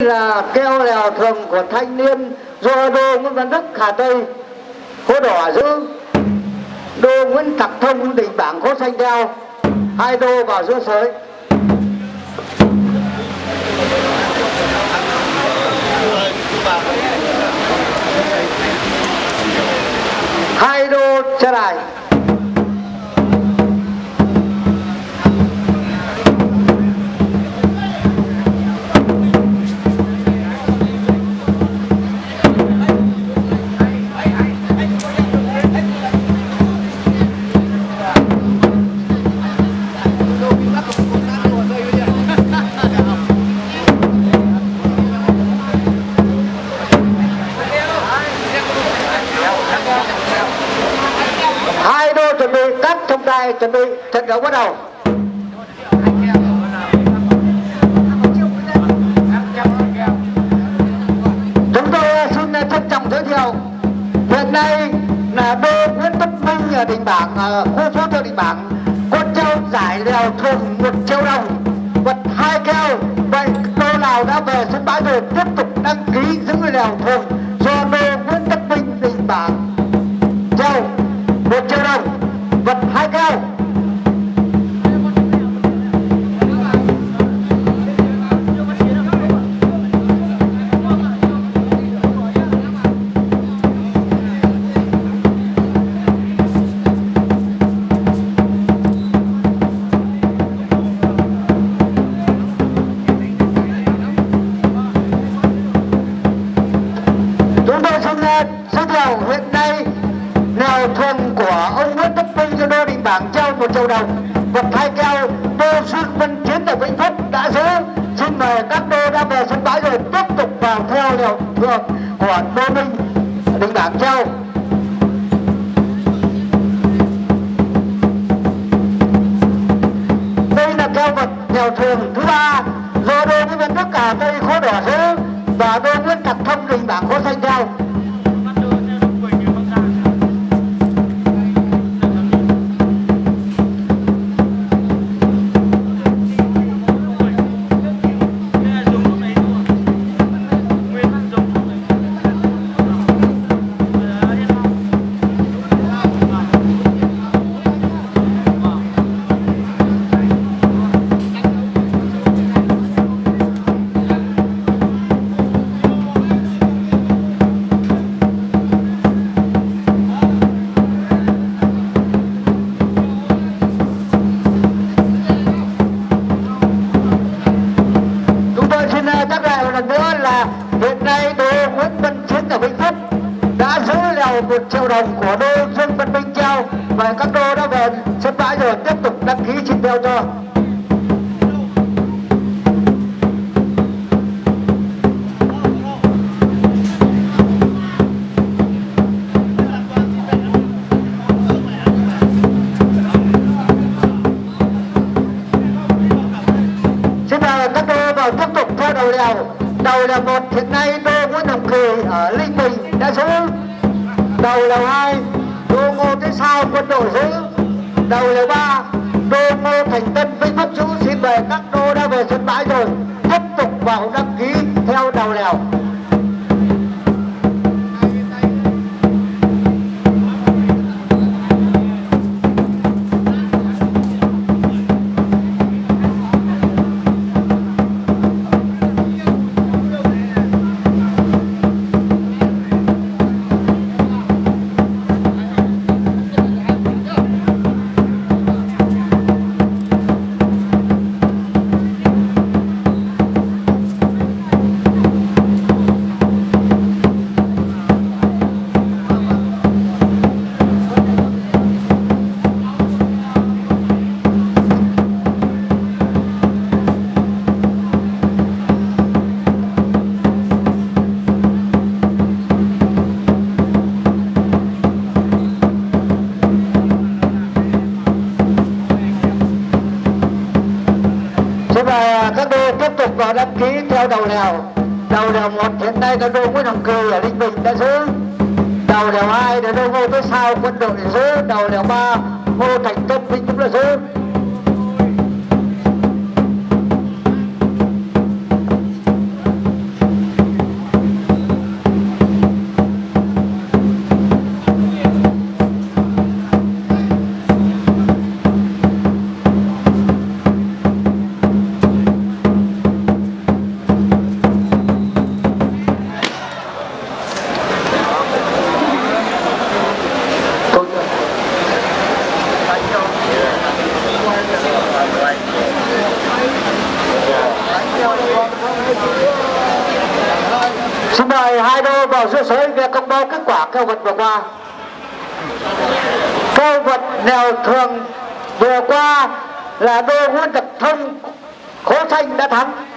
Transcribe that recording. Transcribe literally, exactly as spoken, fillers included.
Là keo lèo thường của thanh niên do đô Nguyễn Văn Đức Hà Tây khố đỏ giữ, đô Nguyễn Thạc Thông Đình Bảng khố xanh theo, hai đô vào giữa sới. Hai đô xe đài. Chuẩn bị các trọng tài, chuẩn bị trận đấu bắt đầu. Chúng tôi xin trân trọng giới thiệu hiện nay là đô Nguyễn Tất Minh ở Đình Bảng, khu phố thượng Đình Bảng, con trâu giải lèo thường một triệu đồng, vật hai keo. Vậy đô nào đã về sân bãi rồi tiếp tục đăng ký giữ lèo thường do đô Nguyễn Tất Minh Đình Bảng, treo một triệu đồng, vật hai keo. Chúng tôi xin giới thiệu hiện nay lèo thường của ông Nguyễn Tất Minh cho đô Đình Bảng treo một triệu đồng, vật hai keo. Đô Dương Văn Chiến ở Vĩnh Phúc đã giữ. Xin mời các đô đã về sân bãi rồi tiếp tục vào theo lèo thường của đô Minh Đình Bảng treo. Đây là keo vật lèo thường thứ ba do đô Nguyễn Văn Đức Hà Tây khố đỏ giữ và đô Nguyễn Thạc Thông Đình Bảng khố xanh theo. Hiện nay đô Nguyễn Văn Chiến ở Vĩnh Phúc đã giữ lèo một triệu đồng của đô Dương Văn Minh treo, và các đô đã về sân bãi rồi tiếp tục đăng ký xin theo cho. Xin mời các đô vào tiếp tục theo đầu lèo. Đầu lèo một hiện nay đô Nguyễn Hồng Kỳ ở Linh Bình đã giữ. Đầu lèo hai đô Ngô Thế Sao Quân đội giữ. Đầu lèo ba đô Ngô Thành Tân Vĩnh Phúc giữ. Xin mời các đô đã về sân bãi rồi tiếp tục vào đăng ký theo đầu lèo. Các đô tiếp tục vào đăng ký theo đầu lèo. Đầu lèo một hiện nay là đô Nguyễn Hồng Kỳ ở Linh Bình đã giữ. Đầu lèo hai là đô Ngô Thế Sao Quân đội giữ. Đầu lèo ba Ngô Thành Tân Vĩnh Phúc là giữ. số sới về công bố kết quả kêu vật vừa qua. Kêu vật nèo thường vừa qua là đô Nguyễn Tập Thông Khố Xanh đã thắng.